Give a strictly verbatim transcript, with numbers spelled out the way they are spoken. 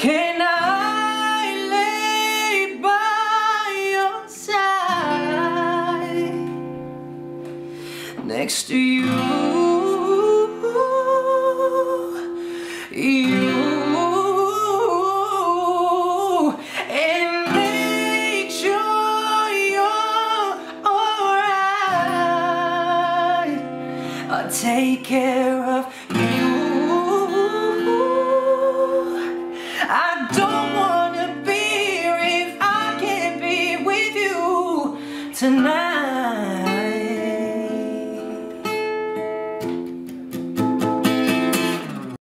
Can I lay by your side next to you, you, and make sure you're alright? I'll take care of you. I don't wanna be here if I can't be with you tonight.